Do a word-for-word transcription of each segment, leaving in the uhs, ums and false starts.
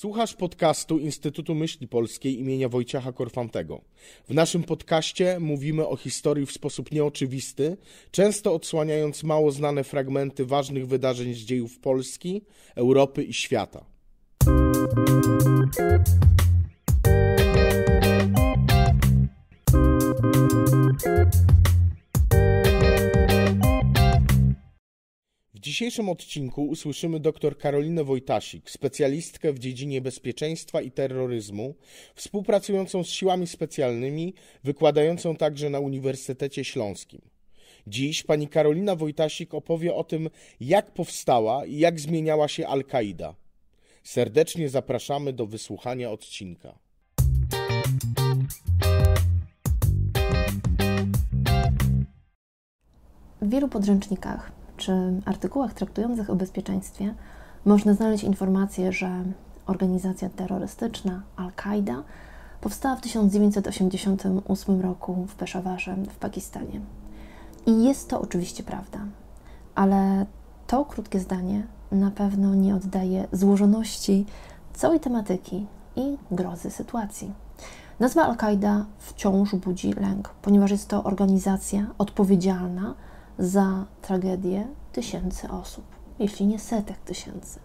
Słuchasz podcastu Instytutu Myśli Polskiej imienia Wojciecha Korfantego. W naszym podcaście mówimy o historii w sposób nieoczywisty, często odsłaniając mało znane fragmenty ważnych wydarzeń z dziejów Polski, Europy i świata. W dzisiejszym odcinku usłyszymy dr Karolinę Wojtasik, specjalistkę w dziedzinie bezpieczeństwa i terroryzmu, współpracującą z siłami specjalnymi, wykładającą także na Uniwersytecie Śląskim. Dziś pani Karolina Wojtasik opowie o tym, jak powstała i jak zmieniała się Al-Kaida. Serdecznie zapraszamy do wysłuchania odcinka. W wielu podręcznikach czy artykułach traktujących o bezpieczeństwie można znaleźć informację, że organizacja terrorystyczna Al-Kaida powstała w tysiąc dziewięćset osiemdziesiątym ósmym roku w Peszawarze w Pakistanie. I jest to oczywiście prawda, ale to krótkie zdanie na pewno nie oddaje złożoności całej tematyki i grozy sytuacji. Nazwa Al-Kaida wciąż budzi lęk, ponieważ jest to organizacja odpowiedzialna za tragedię tysięcy osób, jeśli nie setek tysięcy.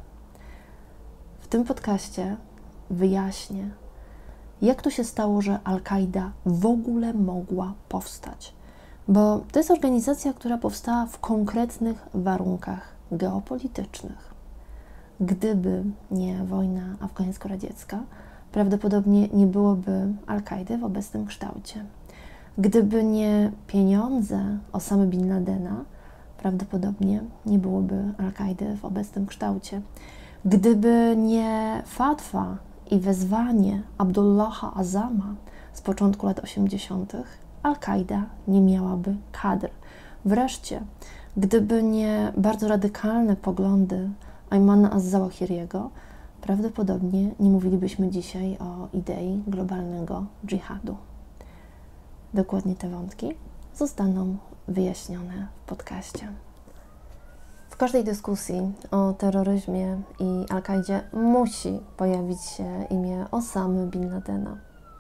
W tym podcaście wyjaśnię, jak to się stało, że Al-Kaida w ogóle mogła powstać. Bo to jest organizacja, która powstała w konkretnych warunkach geopolitycznych. Gdyby nie wojna afgańsko-radziecka, prawdopodobnie nie byłoby Al-Kaidy w obecnym kształcie. Gdyby nie pieniądze Osamy Bin Ladena, prawdopodobnie nie byłoby Al-Kaidy w obecnym kształcie. Gdyby nie fatwa i wezwanie Abdullaha Azama z początku lat osiemdziesiątych, Al-Kaida nie miałaby kadr. Wreszcie, gdyby nie bardzo radykalne poglądy Aymana az-Zawahiriego, prawdopodobnie nie mówilibyśmy dzisiaj o idei globalnego dżihadu. Dokładnie te wątki zostaną wyjaśnione w podcaście. W każdej dyskusji o terroryzmie i Al-Kaidzie musi pojawić się imię Osamy Bin Ladena.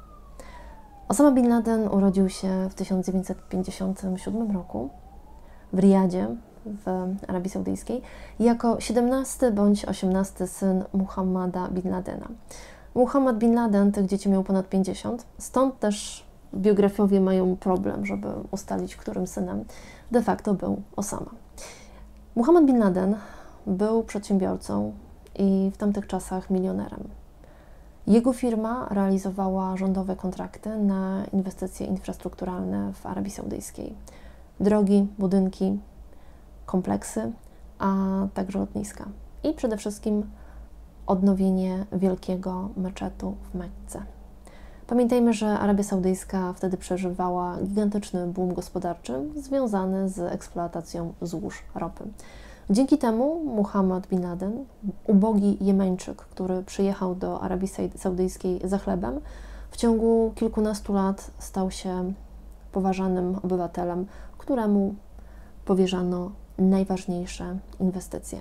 Osama Bin Laden urodził się w tysiąc dziewięćset pięćdziesiątym siódmym roku w Riyadzie w Arabii Saudyjskiej jako siedemnasty bądź osiemnasty syn Muhammada Bin Ladena. Muhammad Bin Laden tych dzieci miał ponad pięćdziesiąt, stąd też biografowie mają problem, żeby ustalić, którym synem de facto był Osama. Muhammad Bin Laden był przedsiębiorcą i w tamtych czasach milionerem. Jego firma realizowała rządowe kontrakty na inwestycje infrastrukturalne w Arabii Saudyjskiej. Drogi, budynki, kompleksy, a także lotniska. I przede wszystkim odnowienie wielkiego meczetu w Mekce. Pamiętajmy, że Arabia Saudyjska wtedy przeżywała gigantyczny boom gospodarczy związany z eksploatacją złóż ropy. Dzięki temu Muhammad Bin Laden, ubogi Jemeńczyk, który przyjechał do Arabii Saudyjskiej za chlebem, w ciągu kilkunastu lat stał się poważanym obywatelem, któremu powierzano najważniejsze inwestycje.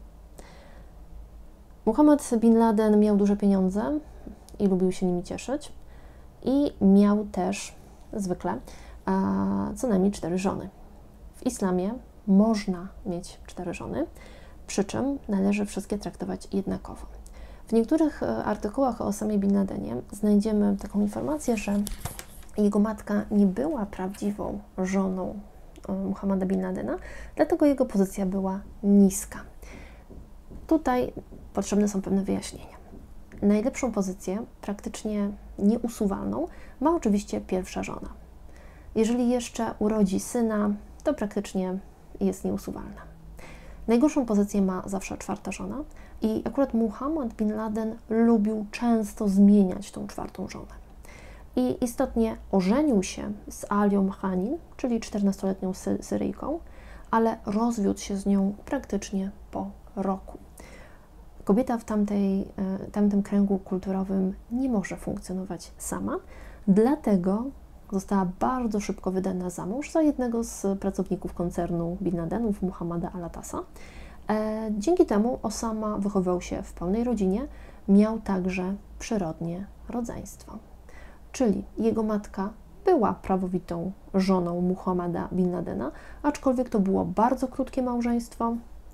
Muhammad Bin Laden miał duże pieniądze i lubił się nimi cieszyć i miał też zwykle a, co najmniej cztery żony. W islamie można mieć cztery żony, przy czym należy wszystkie traktować jednakowo. W niektórych artykułach o Osamie Bin Ladenie znajdziemy taką informację, że jego matka nie była prawdziwą żoną Muhammada Bin Ladena, dlatego jego pozycja była niska. Tutaj potrzebne są pewne wyjaśnienia. Najlepszą pozycję, praktycznie nieusuwalną, ma oczywiście pierwsza żona. Jeżeli jeszcze urodzi syna, to praktycznie jest nieusuwalna. Najgorszą pozycję ma zawsze czwarta żona i akurat Muhammad Bin Laden lubił często zmieniać tą czwartą żonę. I istotnie ożenił się z Alią Hanin, czyli czternastoletnią Sy- Syryjką, ale rozwiódł się z nią praktycznie po roku. Kobieta w tamtej, tamtym kręgu kulturowym nie może funkcjonować sama, dlatego została bardzo szybko wydana za mąż za jednego z pracowników koncernu Bin Ladenów, Muhammada Al-Atasa. Dzięki temu Osama wychowywał się w pełnej rodzinie, miał także przyrodnie rodzeństwo. Czyli jego matka była prawowitą żoną Muhammada bin Ladena, aczkolwiek to było bardzo krótkie małżeństwo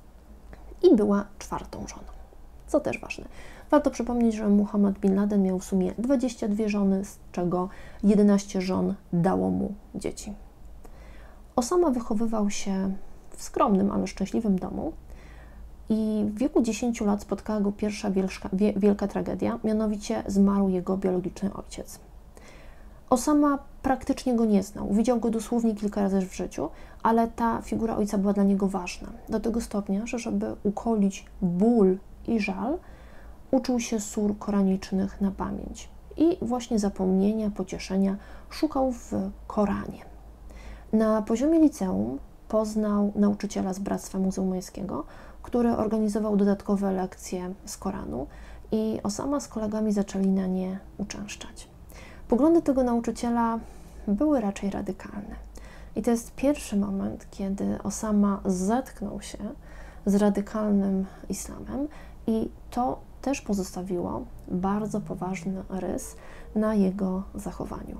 i była czwartą żoną, co też ważne. Warto przypomnieć, że Muhammad bin Laden miał w sumie dwadzieścia dwie żony, z czego jedenaście żon dało mu dzieci. Osama wychowywał się w skromnym, ale szczęśliwym domu i w wieku dziesięciu lat spotkała go pierwsza wielka, wielka tragedia, mianowicie zmarł jego biologiczny ojciec. Osama praktycznie go nie znał, widział go dosłownie kilka razy w życiu, ale ta figura ojca była dla niego ważna, do tego stopnia, że żeby ukolić ból i żal, uczył się sur koranicznych na pamięć i właśnie zapomnienia, pocieszenia szukał w Koranie. Na poziomie liceum poznał nauczyciela z Bractwa Muzułmańskiego, który organizował dodatkowe lekcje z Koranu i Osama z kolegami zaczęli na nie uczęszczać. Poglądy tego nauczyciela były raczej radykalne. I to jest pierwszy moment, kiedy Osama zetknął się z radykalnym islamem i to też pozostawiło bardzo poważny rys na jego zachowaniu.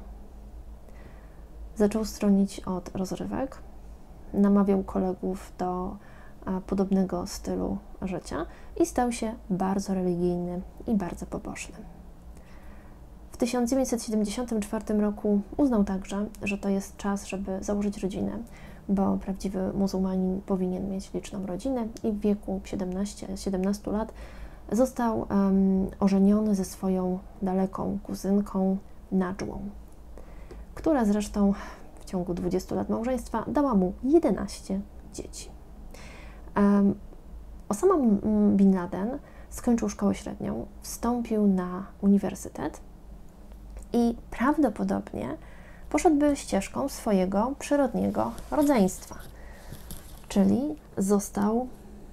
Zaczął stronić od rozrywek, namawiał kolegów do podobnego stylu życia i stał się bardzo religijny i bardzo pobożny. W tysiąc dziewięćset siedemdziesiątym czwartym roku uznał także, że to jest czas, żeby założyć rodzinę, bo prawdziwy muzułmanin powinien mieć liczną rodzinę i w wieku siedemnastu lat został um, ożeniony ze swoją daleką kuzynką Nadżłą, która zresztą w ciągu dwudziestu lat małżeństwa dała mu jedenaście dzieci. Um, Osama bin Laden skończył szkołę średnią, wstąpił na uniwersytet i prawdopodobnie poszedłby ścieżką swojego przyrodniego rodzeństwa, czyli został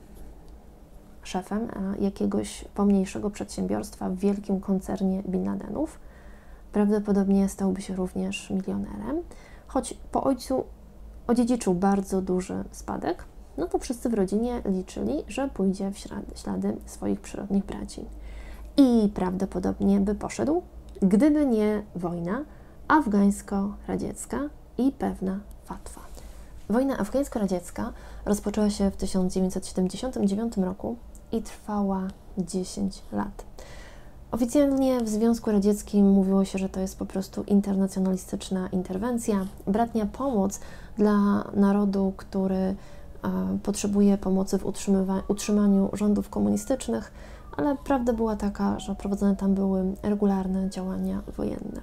szefem jakiegoś pomniejszego przedsiębiorstwa w wielkim koncernie Bin Ladenów. Prawdopodobnie stałby się również milionerem, choć po ojcu odziedziczył bardzo duży spadek, no to wszyscy w rodzinie liczyli, że pójdzie w ślady, ślady swoich przyrodnich braci. I prawdopodobnie by poszedł, gdyby nie wojna afgańsko-radziecka i pewna fatwa. Wojna afgańsko-radziecka rozpoczęła się w tysiąc dziewięćset siedemdziesiątym dziewiątym roku i trwała dziesięć lat. Oficjalnie w Związku Radzieckim mówiło się, że to jest po prostu internacjonalistyczna interwencja, bratnia pomoc dla narodu, który e, potrzebuje pomocy w utrzymaniu rządów komunistycznych, ale prawda była taka, że prowadzone tam były regularne działania wojenne.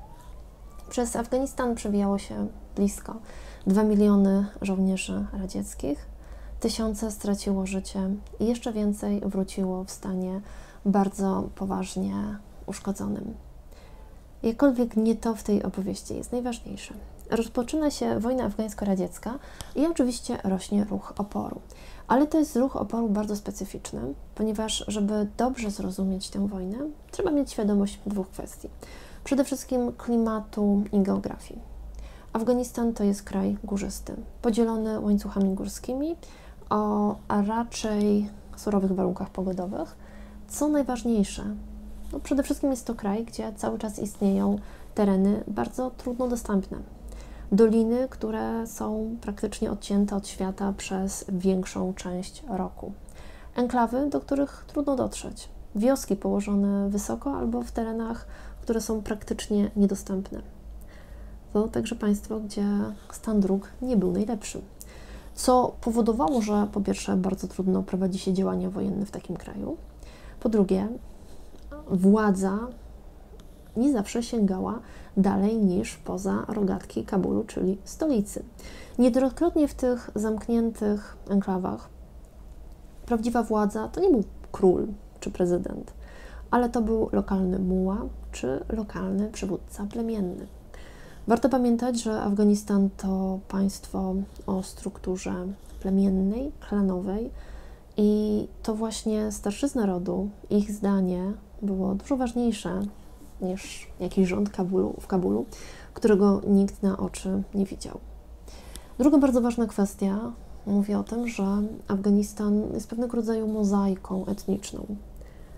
Przez Afganistan przewijało się blisko dwa miliony żołnierzy radzieckich, tysiące straciło życie i jeszcze więcej wróciło w stanie bardzo poważnie uszkodzonym. Jakkolwiek nie to w tej opowieści jest najważniejsze. Rozpoczyna się wojna afgańsko-radziecka i oczywiście rośnie ruch oporu. Ale to jest ruch oporu bardzo specyficzny, ponieważ żeby dobrze zrozumieć tę wojnę, trzeba mieć świadomość dwóch kwestii. Przede wszystkim klimatu i geografii. Afganistan to jest kraj górzysty, podzielony łańcuchami górskimi o raczej surowych warunkach pogodowych. Co najważniejsze, no przede wszystkim jest to kraj, gdzie cały czas istnieją tereny bardzo trudno dostępne. Doliny, które są praktycznie odcięte od świata przez większą część roku. Enklawy, do których trudno dotrzeć. Wioski położone wysoko albo w terenach, które są praktycznie niedostępne. To także państwo, gdzie stan dróg nie był najlepszy. Co powodowało, że po pierwsze bardzo trudno prowadzi się działania wojenne w takim kraju. Po drugie, władza nie zawsze sięgała dalej niż poza rogatki Kabulu, czyli stolicy. Niejednokrotnie w tych zamkniętych enklawach prawdziwa władza to nie był król czy prezydent, ale to był lokalny muła czy lokalny przywódca plemienny. Warto pamiętać, że Afganistan to państwo o strukturze plemiennej, klanowej i to właśnie starszyzna rodu, ich zdanie było dużo ważniejsze niż jakiś rząd Kabulu, w Kabulu, którego nikt na oczy nie widział. Druga bardzo ważna kwestia mówi o tym, że Afganistan jest pewnego rodzaju mozaiką etniczną.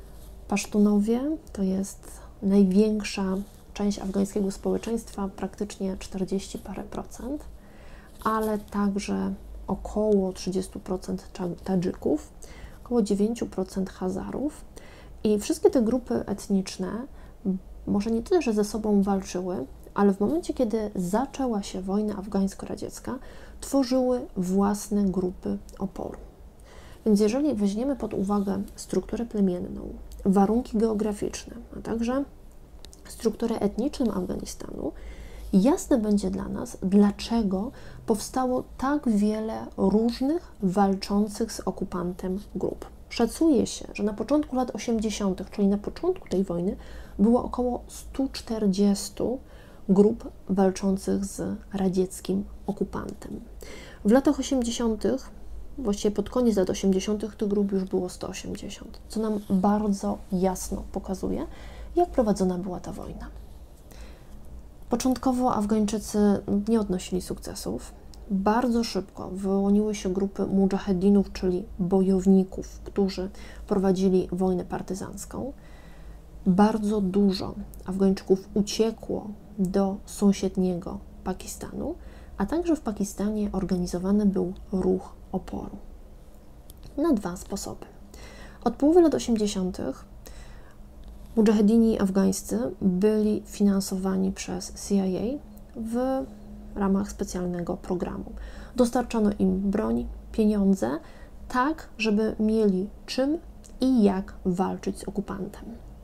Pasztunowie to jest największa część afgańskiego społeczeństwa, praktycznie czterdzieści parę procent, ale także około trzydzieści procent Tadżyków, około dziewięć procent Hazarów. I wszystkie te grupy etniczne może nie tyle, że ze sobą walczyły, ale w momencie, kiedy zaczęła się wojna afgańsko-radziecka, tworzyły własne grupy oporu. Więc jeżeli weźmiemy pod uwagę strukturę plemienną, warunki geograficzne, a także strukturę etniczną Afganistanu, jasne będzie dla nas, dlaczego powstało tak wiele różnych walczących z okupantem grup. Szacuje się, że na początku lat osiemdziesiątych, czyli na początku tej wojny, było około stu czterdziestu grup walczących z radzieckim okupantem. W latach osiemdziesiątych, właściwie pod koniec lat osiemdziesiątych, tych grup już było sto osiemdziesiąt, co nam bardzo jasno pokazuje, jak prowadzona była ta wojna. Początkowo Afgańczycy nie odnosili sukcesów. Bardzo szybko wyłoniły się grupy mudżahedinów, czyli bojowników, którzy prowadzili wojnę partyzancką. Bardzo dużo Afgańczyków uciekło do sąsiedniego Pakistanu, a także w Pakistanie organizowany był ruch oporu na dwa sposoby. Od połowy lat osiemdziesiątych mudżahedini afgańscy byli finansowani przez C I A w ramach specjalnego programu. Dostarczano im broń, pieniądze, tak, żeby mieli czym i jak walczyć z okupantem.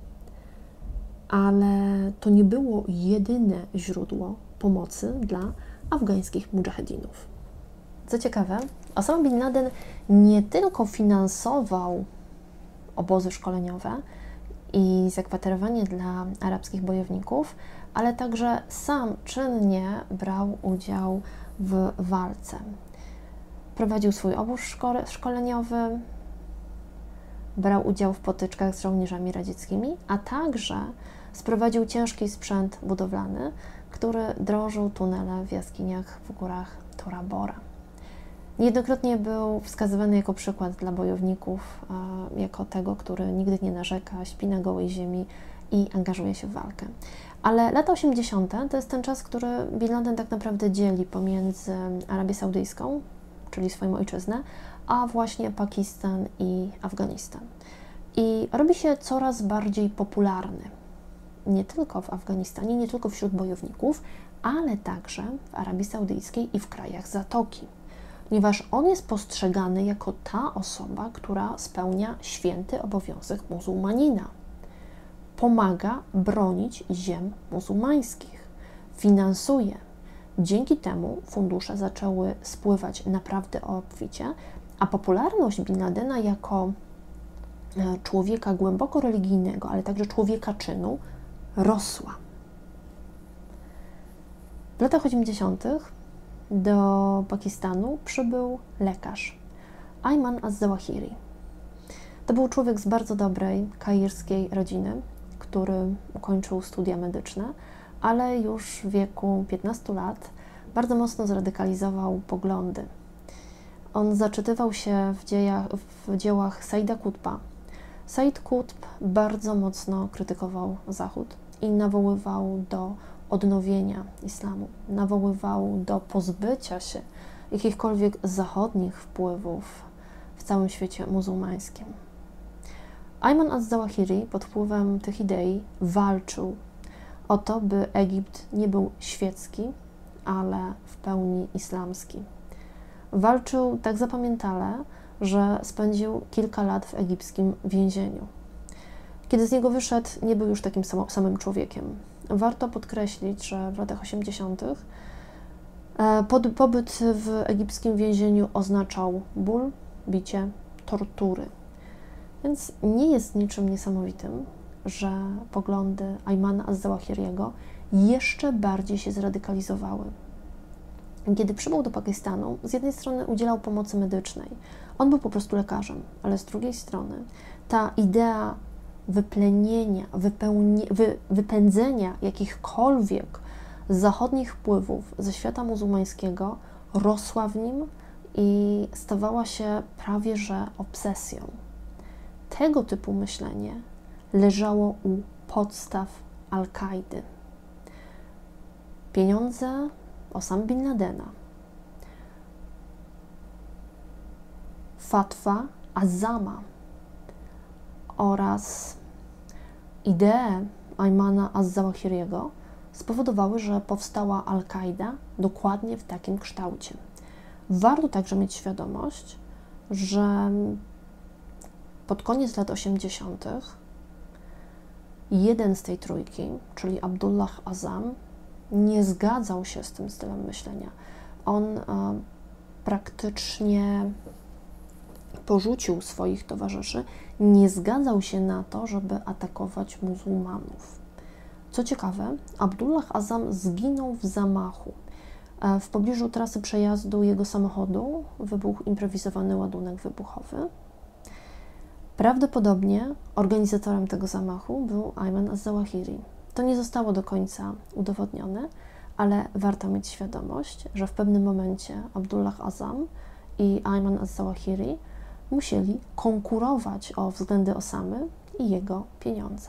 Ale to nie było jedyne źródło pomocy dla afgańskich mudżahedinów. Co ciekawe, Osama bin Laden nie tylko finansował obozy szkoleniowe i zakwaterowanie dla arabskich bojowników, ale także sam czynnie brał udział w walce. Prowadził swój obóz szkoleniowy, brał udział w potyczkach z żołnierzami radzieckimi, a także sprowadził ciężki sprzęt budowlany, który drążył tunele w jaskiniach w górach Tora Bora. Niejednokrotnie był wskazywany jako przykład dla bojowników, jako tego, który nigdy nie narzeka, śpi na gołej ziemi i angażuje się w walkę. Ale lata osiemdziesiąte to jest ten czas, który Bin Laden tak naprawdę dzieli pomiędzy Arabię Saudyjską, czyli swoją ojczyznę, a właśnie Pakistan i Afganistan. I robi się coraz bardziej popularny. Nie tylko w Afganistanie, nie tylko wśród bojowników, ale także w Arabii Saudyjskiej i w krajach Zatoki. Ponieważ on jest postrzegany jako ta osoba, która spełnia święty obowiązek muzułmanina. Pomaga bronić ziem muzułmańskich, finansuje. Dzięki temu fundusze zaczęły spływać naprawdę obficie, a popularność Bin Ladena jako człowieka głęboko religijnego, ale także człowieka czynu rosła. W latach osiemdziesiątych do Pakistanu przybył lekarz Ayman Az-Zawahiri. To był człowiek z bardzo dobrej kairskiej rodziny, który ukończył studia medyczne, ale już w wieku piętnastu lat bardzo mocno zradykalizował poglądy. On zaczytywał się w, dziejach, w dziełach Saida Qutba. Said Qutb bardzo mocno krytykował Zachód i nawoływał do odnowienia islamu, nawoływał do pozbycia się jakichkolwiek zachodnich wpływów w całym świecie muzułmańskim. Ayman Az-Zawahiri pod wpływem tych idei walczył o to, by Egipt nie był świecki, ale w pełni islamski. Walczył tak zapamiętale, że spędził kilka lat w egipskim więzieniu. Kiedy z niego wyszedł, nie był już takim samym człowiekiem. Warto podkreślić, że w latach osiemdziesiątych pobyt w egipskim więzieniu oznaczał ból, bicie, tortury. Więc nie jest niczym niesamowitym, że poglądy Aymana Az-Zawahiriego jeszcze bardziej się zradykalizowały. Kiedy przybył do Pakistanu, z jednej strony udzielał pomocy medycznej. On był po prostu lekarzem, ale z drugiej strony ta idea wyplenienia, wypełnie, wy, wypędzenia jakichkolwiek zachodnich wpływów ze świata muzułmańskiego rosła w nim i stawała się prawie że obsesją. Tego typu myślenie leżało u podstaw Al-Kaidy. Pieniądze Osamy bin Ladena, fatwa Azama oraz idee Aymana az-Zawahiriego spowodowały, że powstała Al-Kaida dokładnie w takim kształcie. Warto także mieć świadomość, że pod koniec lat osiemdziesiątych jeden z tej trójki, czyli Abdullah Azzam, nie zgadzał się z tym stylem myślenia. On e, praktycznie porzucił swoich towarzyszy, nie zgadzał się na to, żeby atakować muzułmanów. Co ciekawe, Abdullah Azzam zginął w zamachu. E, w pobliżu trasy przejazdu jego samochodu wybuchł improwizowany ładunek wybuchowy. Prawdopodobnie organizatorem tego zamachu był Ayman az-Zawahiri. To nie zostało do końca udowodnione, ale warto mieć świadomość, że w pewnym momencie Abdullah Azzam i Ayman az-Zawahiri musieli konkurować o względy Osamy i jego pieniądze.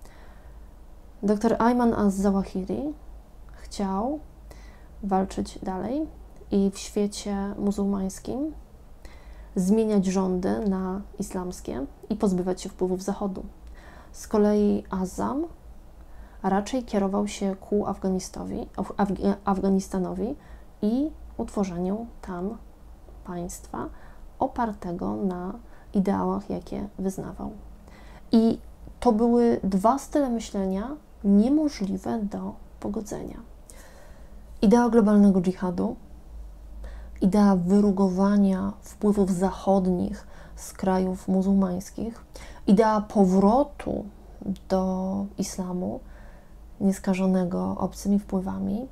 Doktor Ayman az-Zawahiri chciał walczyć dalej i w świecie muzułmańskim zmieniać rządy na islamskie i pozbywać się wpływów Zachodu. Z kolei Azzam raczej kierował się ku Afganistowi, Afganistanowi i utworzeniu tam państwa opartego na ideałach, jakie wyznawał. I to były dwa style myślenia niemożliwe do pogodzenia. Idea globalnego dżihadu, idea wyrugowania wpływów zachodnich z krajów muzułmańskich, idea powrotu do islamu nieskażonego obcymi wpływami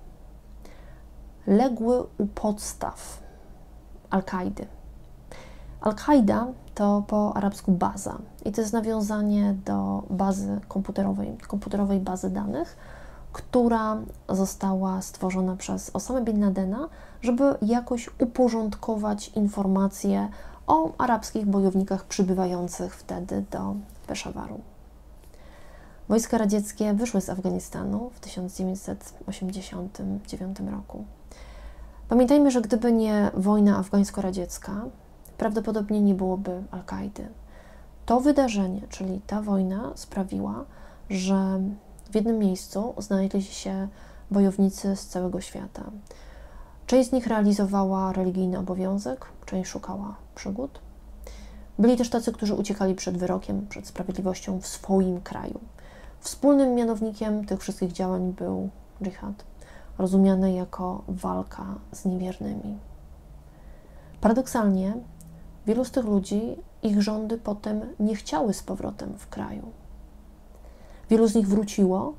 legły u podstaw Al-Kaidy. Al-Kaida to po arabsku baza i to jest nawiązanie do bazy komputerowej, komputerowej bazy danych, która została stworzona przez Osamę bin Ladena, żeby jakoś uporządkować informacje o arabskich bojownikach przybywających wtedy do Peszawaru. Wojska radzieckie wyszły z Afganistanu w tysiąc dziewięćset osiemdziesiątym dziewiątym roku. Pamiętajmy, że gdyby nie wojna afgańsko-radziecka, prawdopodobnie nie byłoby Al-Kaidy. To wydarzenie, czyli ta wojna, sprawiła, że w jednym miejscu znaleźli się bojownicy z całego świata. Część z nich realizowała religijny obowiązek, część szukała przygód. Byli też tacy, którzy uciekali przed wyrokiem, przed sprawiedliwością w swoim kraju. Wspólnym mianownikiem tych wszystkich działań był dżihad, rozumiany jako walka z niewiernymi. Paradoksalnie, wielu z tych ludzi, ich rządy potem nie chciały z powrotem w kraju. Wielu z nich wróciło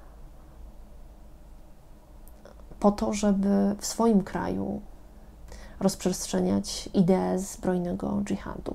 po to, żeby w swoim kraju rozprzestrzeniać ideę zbrojnego dżihadu.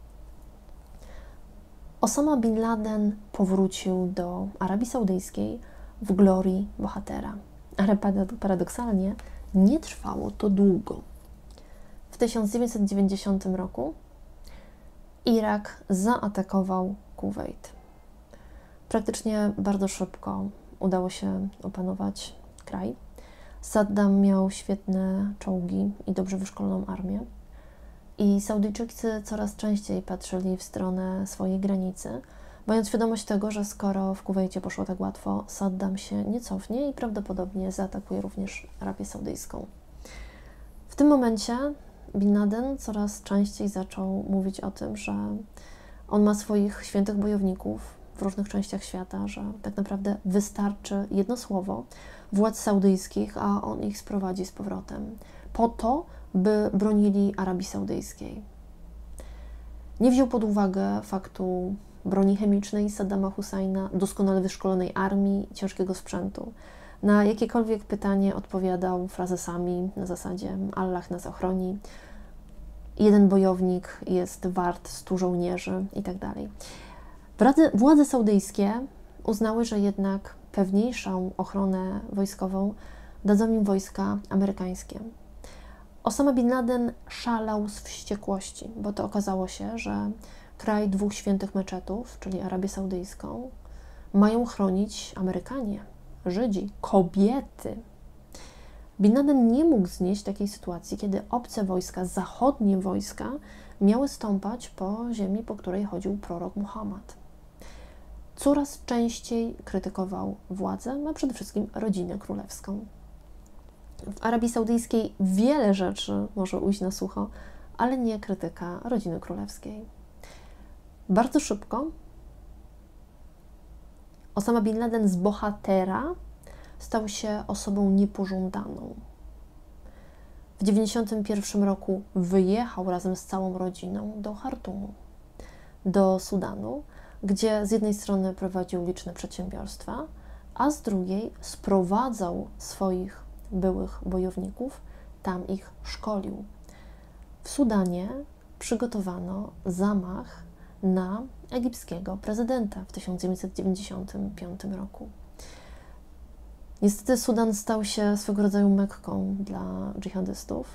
Osama bin Laden powrócił do Arabii Saudyjskiej w glorii bohatera, ale paradoksalnie nie trwało to długo. W tysiąc dziewięćset dziewięćdziesiątym roku Irak zaatakował Kuwejt. Praktycznie bardzo szybko udało się opanować kraj. Saddam miał świetne czołgi i dobrze wyszkoloną armię. I Saudyjczycy coraz częściej patrzyli w stronę swojej granicy, mając świadomość tego, że skoro w Kuwejcie poszło tak łatwo, Saddam się nie cofnie i prawdopodobnie zaatakuje również Arabię Saudyjską. W tym momencie Bin Laden coraz częściej zaczął mówić o tym, że on ma swoich świętych bojowników w różnych częściach świata, że tak naprawdę wystarczy jedno słowo władz saudyjskich, a on ich sprowadzi z powrotem, po to, by bronili Arabii Saudyjskiej. Nie wziął pod uwagę faktu broni chemicznej Saddama Husajna, doskonale wyszkolonej armii, ciężkiego sprzętu. Na jakiekolwiek pytanie odpowiadał frazesami na zasadzie Allah nas ochroni, jeden bojownik jest wart stu żołnierzy itd. Władze, władze saudyjskie uznały, że jednak pewniejszą ochronę wojskową dadzą im wojska amerykańskie. Osama bin Laden szalał z wściekłości, bo to okazało się, że kraj dwóch świętych meczetów, czyli Arabię Saudyjską, mają chronić Amerykanie, Żydzi, kobiety. Bin Laden nie mógł znieść takiej sytuacji, kiedy obce wojska, zachodnie wojska, miały stąpać po ziemi, po której chodził prorok Muhammad. Coraz częściej krytykował władzę, a przede wszystkim rodzinę królewską. W Arabii Saudyjskiej wiele rzeczy może ujść na sucho, ale nie krytyka rodziny królewskiej. Bardzo szybko Osama Bin Laden z bohatera stał się osobą niepożądaną. W tysiąc dziewięćset dziewięćdziesiątym pierwszym roku wyjechał razem z całą rodziną do Chartumu, do Sudanu, gdzie z jednej strony prowadził liczne przedsiębiorstwa, a z drugiej sprowadzał swoich byłych bojowników, tam ich szkolił. W Sudanie przygotowano zamach na egipskiego prezydenta w tysiąc dziewięćset dziewięćdziesiątym piątym roku. Niestety Sudan stał się swego rodzaju Mekką dla dżihadystów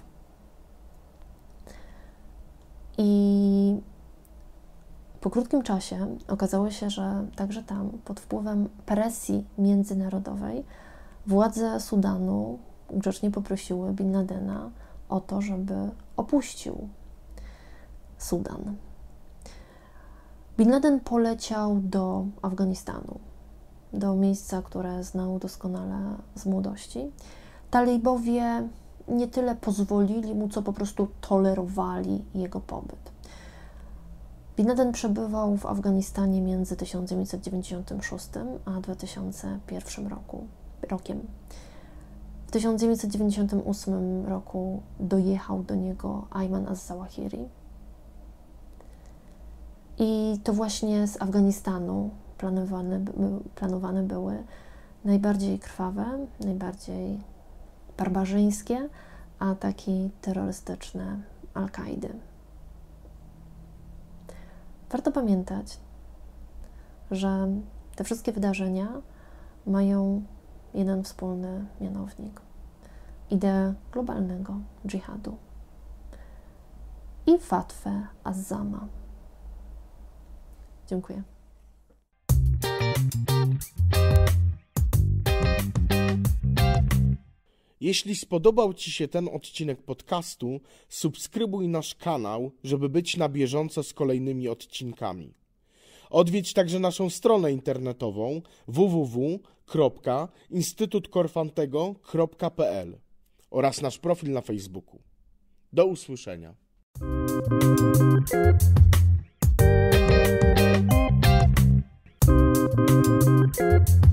i po krótkim czasie okazało się, że także tam pod wpływem presji międzynarodowej władze Sudanu grzecznie poprosiły Bin Ladena o to, żeby opuścił Sudan. Bin Laden poleciał do Afganistanu, do miejsca, które znał doskonale z młodości. Talibowie nie tyle pozwolili mu, co po prostu tolerowali jego pobyt. Bin Laden przebywał w Afganistanie między tysiąc dziewięćset dziewięćdziesiątym szóstym a dwa tysiące pierwszym roku, rokiem. W tysiąc dziewięćset dziewięćdziesiątym ósmym roku dojechał do niego Ayman az-Zawahiri. I to właśnie z Afganistanu planowane, planowane były najbardziej krwawe, najbardziej barbarzyńskie ataki terrorystyczne Al-Kaidy. Warto pamiętać, że te wszystkie wydarzenia mają jeden wspólny mianownik – ideę globalnego dżihadu i fatwę Azzama. Dziękuję. Jeśli spodobał Ci się ten odcinek podcastu, subskrybuj nasz kanał, żeby być na bieżąco z kolejnymi odcinkami. Odwiedź także naszą stronę internetową w w w kropka instytut korfantego kropka p l oraz nasz profil na Facebooku. Do usłyszenia. Thank you.